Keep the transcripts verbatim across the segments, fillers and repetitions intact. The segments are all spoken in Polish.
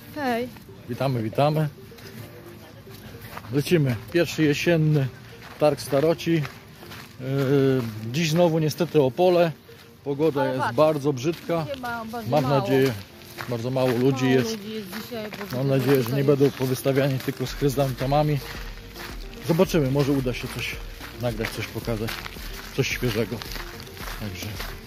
Hej. Witamy, witamy. Lecimy. Pierwszy jesienny targ Staroci. Yy, dziś znowu niestety Opole. Pogoda jest bardzo brzydka. Mam nadzieję, bardzo mało ludzi jest. Mam nadzieję, że nie będą powystawiani tylko z chryzantemami. Zobaczymy, może uda się coś nagrać, coś pokazać, coś świeżego. Także.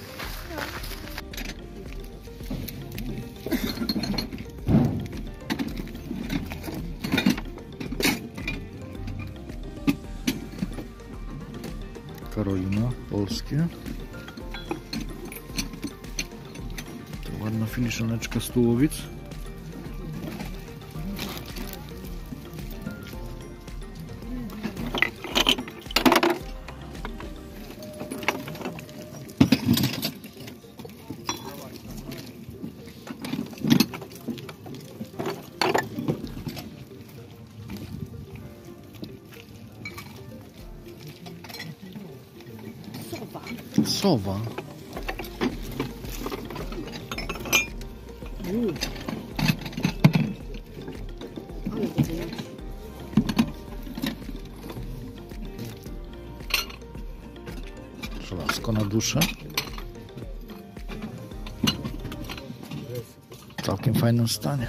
Karolina, polskie. To ładna filiżaneczka z Tułowic. Sowa. Mm. Żelazko na duszę. W całkiem fajnym stanie.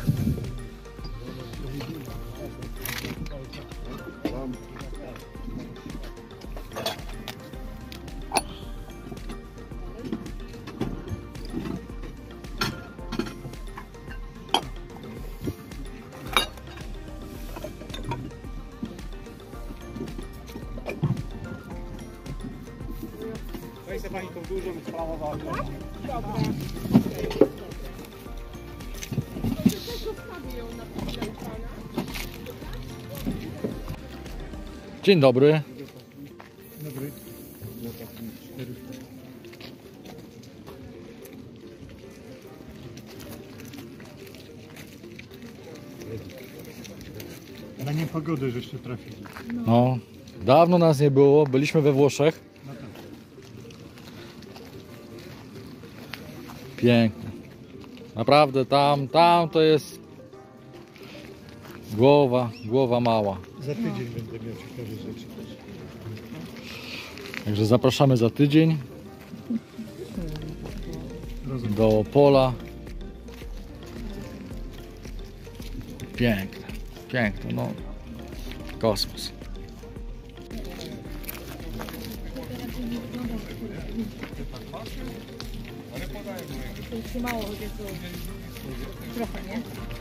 Weź sobie pani tą dużą sprawową. Dobra. Dzień dobry. Dobry. Na niepogody żeście trafili. No, dawno nas nie było, byliśmy we Włoszech. No tak. Pięknie. Naprawdę tam, tam to jest głowa, głowa mała. Za tydzień będę miał ciekawe rzeczy. Także zapraszamy za tydzień Rozumiem. do Opola. Piękne, piękne, no kosmos. To się mało będzie tu. Trochę, nie?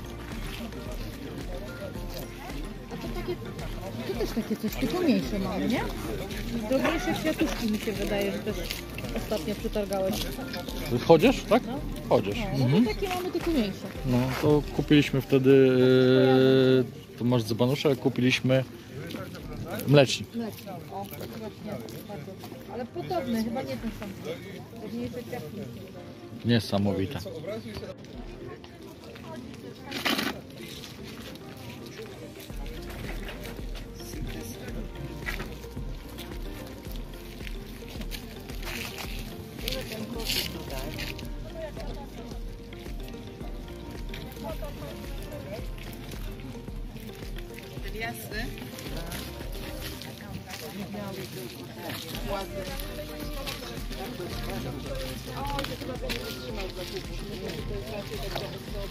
A to takie, to też takie coś, tylko mniejsze mamy, nie? Drobniejsze kwiatuszki mi się wydaje, że też ostatnio przetargałeś. Ty wchodzisz, tak? No. Chodzisz. No, Mhm. to takie mamy, tylko mniejsze. No to kupiliśmy wtedy, yy, to masz dzbanusze, jak kupiliśmy mlecznik. Mleczne. O, tak właśnie, bardzo. Ale podobne, chyba nie ten sam. Drobniejsze kwiatki. Niesamowite. Jasny. Ładny. O, to chyba będzie trzymał za kupu. To jest raczej takie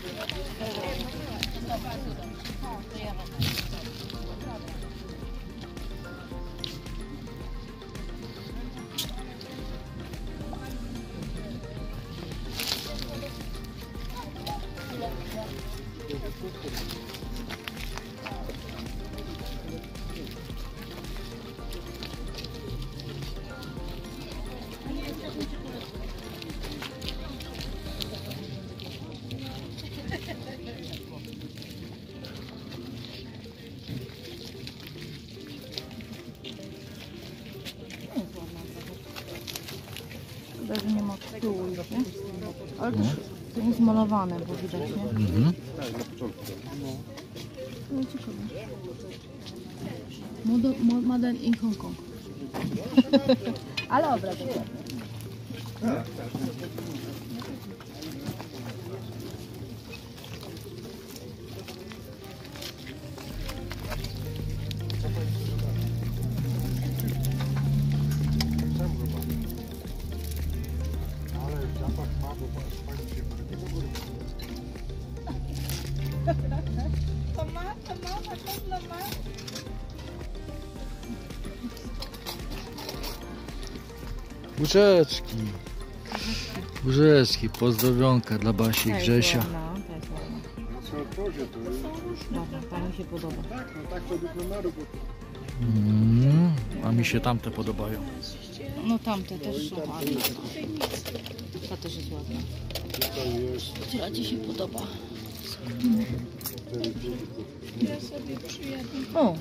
Chyba, że nie ma tyłu już, nie? Ale też to jest malowane, bo widać, nie? Mhm. No ciekawe. Modo- mo- Model in Hong Kong. Ale obraz. To ma, to ma, na pewno ma. Łyżeczki. Łyżeczki, pozdrowionka dla Basi i Grzesia. No, to jest ładne. Dobra, to mi się podoba. Tak, no tak według numeru, bo Mm, a mi się tamte podobają. No tamte też są ładne. Ta też jest ładna. tutaj jest Która Ci się podoba? Ja sobie przyjadę. O!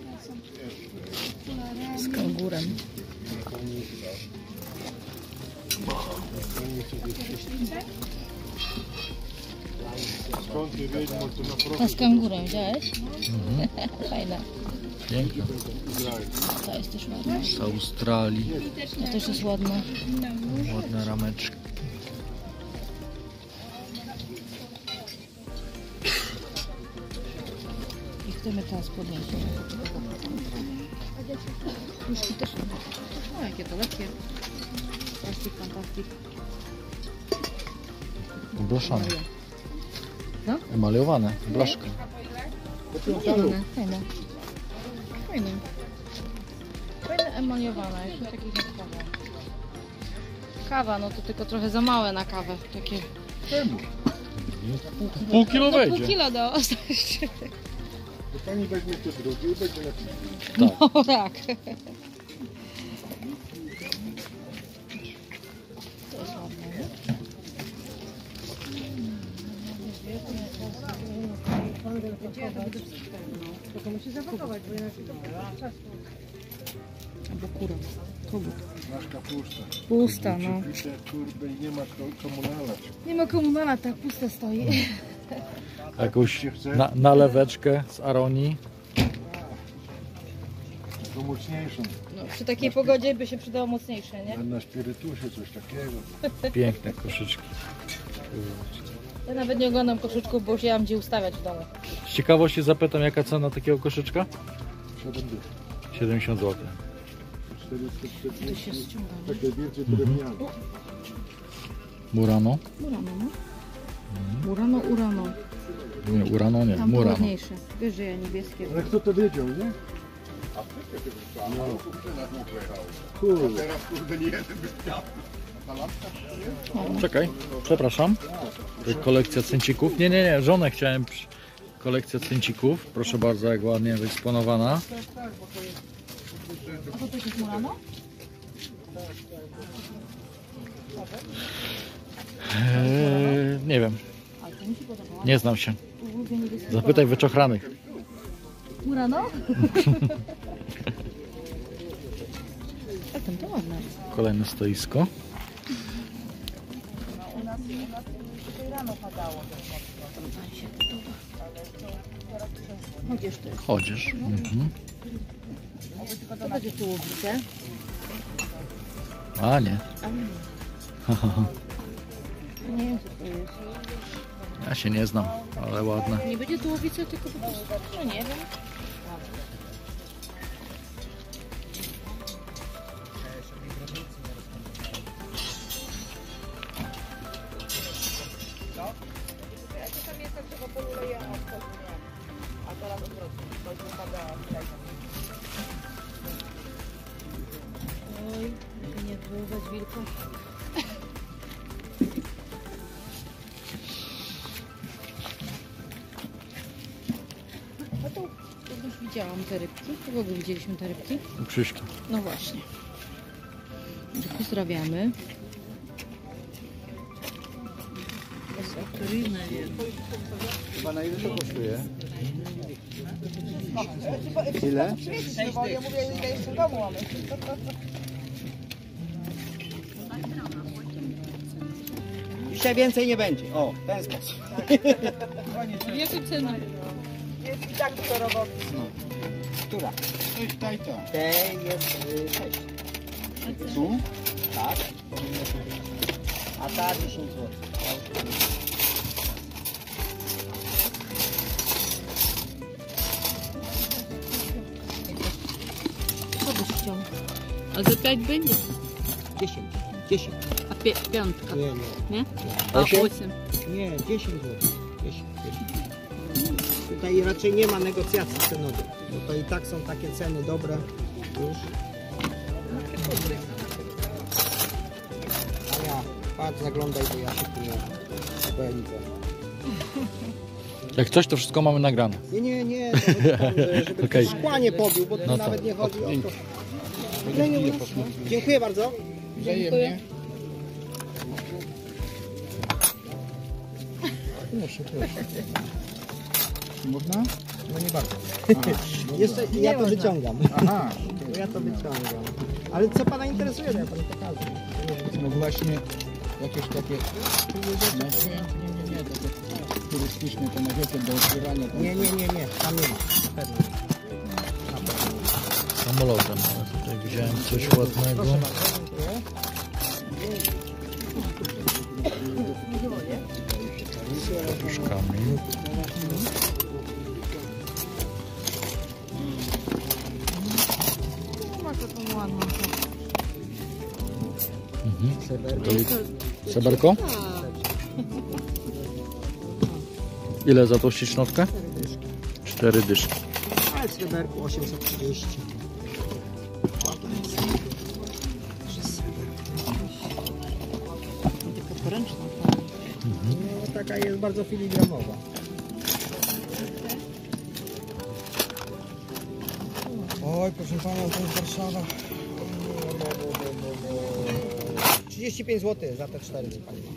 Z kangurem. skąd nie wiedźmo, to na A profil z kangurem, widziałeś? Mhm. Fajna. Piękne. Izrael. Ta jest też ładna. Z Australii. Ta też jest ładna. Ładne rameczki. I chcemy teraz podnieść. Puszki też są. O, jakie to lekkie. Plastik, fantastik. Blaszane. No? Emaliowane. Blaszka. Fajne, fajne. Fajne. Fajne emaliowane, jeszcze takich jak kawa. Kawa, no to tylko trochę za małe na kawę. Takie Czemu? Pół kilo no, pół wejdzie. kilo do Bo pani weźmie te drugie i będzie lepiej. No tak. To jest ładne, nie? Tylko musi zapakować, bo inaczej to czasu. Albo kura. Kogut. Masz kapusta. Pusta, no. Przybite kurby i nie ma ko- komu nalać. Nie ma komu nalać, tak puste stoi. Jakąś na, naleweczkę z aronii. To mocniejszą. No, przy takiej pogodzie by się przydało mocniejsze, nie? Na spirytusie coś takiego. Piękne koszyczki. Ja nawet nie oglądam koszyczków, bo już nie mam gdzie ustawiać w domu. Z ciekawości zapytam, jaka cena takiego koszyczka? siedem dych. siedemdziesiąt złotych. czterysta To czterdzieści. się ściąga, nie? Takie wielkie drewniane. Murano? Urano, no. Urano, urano. Nie, Urano nie, Tam Murano. ładniejsze. Wiesz, że ja niebieskie. Ale kto to wiedział, nie? No. Kurde. Czekaj, przepraszam. To kolekcja cyncików. Nie, nie, nie, żonę chciałem. przy- Kolekcja cyncików. Proszę bardzo, jak ładnie wyeksponowana. A to też jest Murano? Eee, nie wiem, Ale to mi się podobało. nie znam się. Lubię niebieskie. Zapytaj wyczochranych. Murano? A tam to ładne. Kolejne stoisko. Tam się podoba. Chodzisz to jest. Chodzisz. Mhm. To będzie tułowice. A nie. Nie wiem co to jest. Ja się nie znam, ale ładne. Nie będzie tułowice, tylko po prostu, no nie wiem. Oj, żeby nie wywoływać wilków. No to już widziałam te rybki. U kogo widzieliśmy te rybki? U Krzyśka. No właśnie. Pozdrawiamy. Chyba na ile to kosztuje? Ile? Ja mówię, ile jeszcze w domu mamy. Dzisiaj więcej nie będzie. O, w ten sposób. Jaką cenę? Jest i tak dużo roboty. Która? Cześć, tajta. Tej jest y, sześć. Tu? Tak. A ta dziesięć złotych. Co byś chciał? A za pięć będzie? dziesięć. dziesięć. A pie, piątka, Nie, nie. nie? A Osiem? osiem. Nie, dziesięć złotych. dziesięć, dziesięć. Tutaj raczej nie ma negocjacji cenowych, bo to i tak są takie ceny dobre już. A ja, patrz, zaglądaj, bo ja się tu nie bo ja widzę. Jak coś, to wszystko mamy nagrane. Nie, nie, nie, to chodzi tam, że- żeby Okej. okay. szkła nie pobił, bo tu No to- nawet nie chodzi o to. Nie, nie, nie. Dziękuję bardzo. Dziękuję. Proszę, proszę. Można? No nie bardzo. Jeszcze ja to wyciągam. Aha, Ja to wyciągam. Ale co pana interesuje, to ja panu pokażę. no właśnie jakieś takie... No, nie, nie, nie, takie turystyczne, to możecie do otwierania. tam- Nie, nie, nie, nie, tam nie ma. Na pewno. Samolotem, ale tutaj widziałem coś ładnego. Proszę bardzo, dziękuję. Puszkami. Ma taką ładną. Mhm. To jest Seberko? Ile za tą ślicznotkę? Cztery dyszki. Ale w sreberku osiemset trzydzieści. Taka poręczna. No, taka jest bardzo filigramowa. Oj, proszę pana, to jest Warszawa. trzydzieści pięć złotych za te cztery, co pani ma.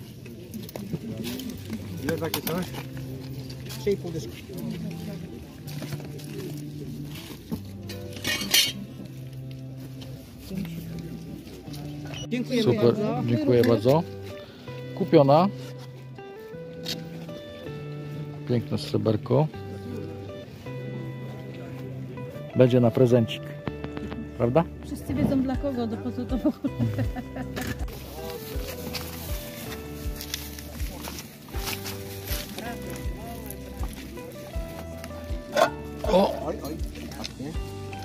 Ile takie coś? trzy i pół dyszki. Dziękuję Super, bardzo. dziękuję bardzo. Kupiona. Piękne sreberko. Będzie na prezencik. Prawda? Wszyscy wiedzą dla kogo, do po co to w ogóle. O! Oj, oj, ładnie.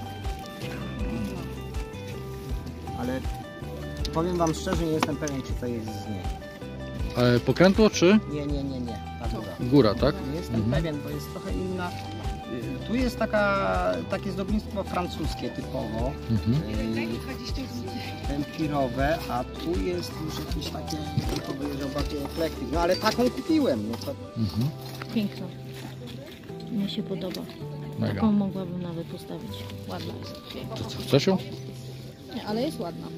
Ale powiem wam szczerze, nie jestem pewien, czy to jest z niej. E, pokrętło czy Nie, nie, nie, nie. Ta góra. góra, tak? Nie jestem Mhm. pewien, bo jest trochę inna. Y, Tu jest taka, takie zdobnictwo francuskie typowo, Mhm. y, empirowe, a tu jest już jakieś takie, to powiedział bardziej eklektyk. No ale taką kupiłem. No to Mhm. Piękna. Mnie się podoba. Mega. Taką mogłabym nawet postawić. Ładna jest. Chcesz ją? Nie, ale jest ładna.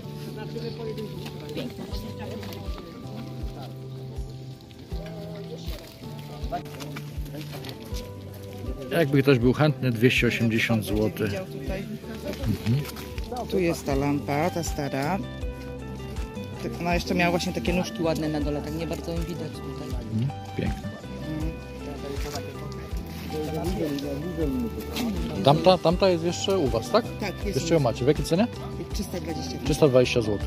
Piękna jest. Jakby ktoś był chętny, dwieście osiemdziesiąt złotych. Tu jest ta lampa, ta stara. Tak, ona jeszcze miała właśnie takie nóżki ładne na dole, tak nie bardzo ją widać tutaj. Mhm. Piękne. Tamta, tamta jest jeszcze u Was, tak? Tak, jest Jeszcze ją macie. W jakiej cenie? trzysta dwadzieścia. trzysta dwadzieścia złotych.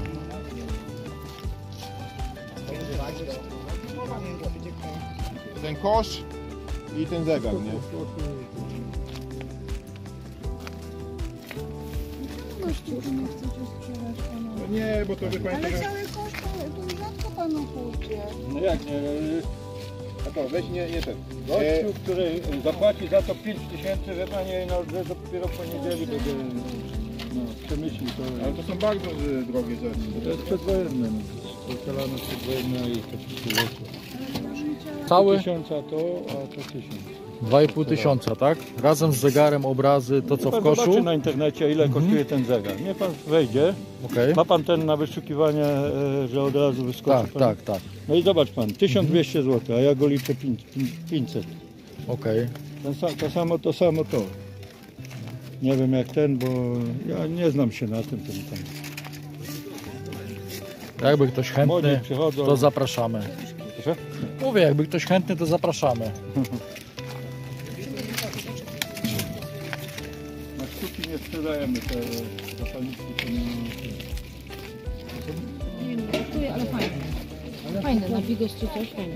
Ten kosz i ten zegar, nie? No nie, bo to wie pani... Ale cały kosz to rzadko panu pójdzie. No jak nie? A to weź nie, nie ten. Gościu, który zapłaci za to pięć tysięcy, że pani no, że dopiero w poniedzieli będzie no, przemyśli to. Ale to są bardzo y, drogie rzeczy. To jest przedwojenne. To ustalane przedwojenne i to wszystko jest. Cały Tysiąca to, a to tysiąc. dwa i pół tysiąca, tak? Razem z zegarem, obrazy, to co w Pan koszu. zobaczy na internecie, ile kosztuje ten zegar. Niech pan wejdzie, Okej. ma pan ten na wyszukiwanie, e, że od razu wyskoczy. Tak, pan. tak, tak. No i zobacz pan, tysiąc dwieście złotych, a ja go liczę pięćset. Okej. Ten sam, to samo, to samo to. Nie wiem jak ten, bo ja nie znam się na tym, co mi tam. Jakby ktoś Młodzi chętny, przychodzą. to zapraszamy. Proszę? Mówię, jakby ktoś chętny, to zapraszamy. Na sztuki nie sprzedajemy te zapalniki. To nie... Nie wiem, kosztuje, ale fajne. Fajne, na bigos czy coś fajne.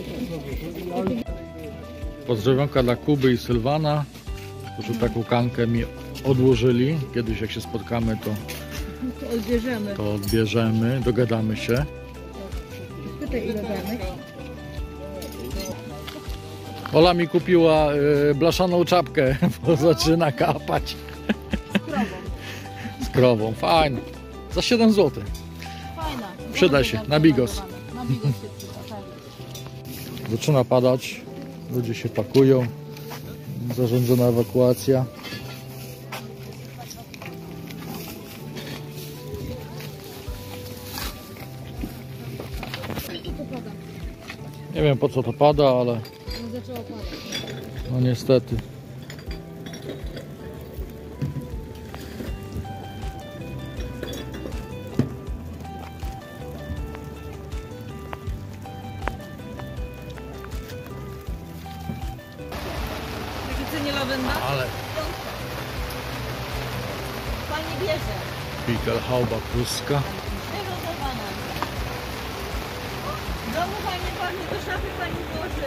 Pozdrowionka dla Kuby i Sylwana, którzy taką kankę mi odłożyli. Kiedyś jak się spotkamy, to, To odbierzemy. to odbierzemy, dogadamy się. Tutaj ile danych? Ola mi kupiła y, blaszaną czapkę, bo zaczyna kapać. Z krową. Z krową, fajna. Za siedem złotych. Fajna. Przyda się, na bigos. Na bigos się przyda, tak. Zaczyna padać, ludzie się pakują, zarządzona ewakuacja. Nie wiem po co to pada, ale No zaczęło padać. no niestety. Jakie cenie lawenda? Ale Pani bierze. Pickelhauba pruska. Wygotowana. W domu fajnie pachnie, do szafy pani włoży.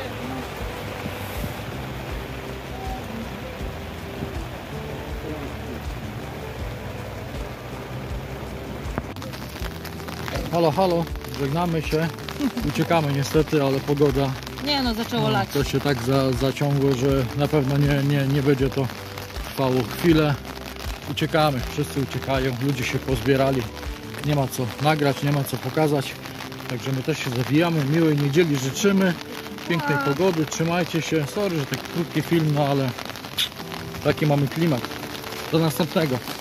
Halo, halo, żegnamy się. Uciekamy niestety, ale pogoda Nie no, zaczęło lać. to się tak za, zaciągło, że na pewno nie, nie, nie będzie to trwało chwilę. Uciekamy, wszyscy uciekają, ludzie się pozbierali. Nie ma co nagrać, nie ma co pokazać. Także my też się zawijamy. Miłej niedzieli życzymy. Pięknej pogody, trzymajcie się. Sorry, że taki krótki film, no ale taki mamy klimat. Do następnego.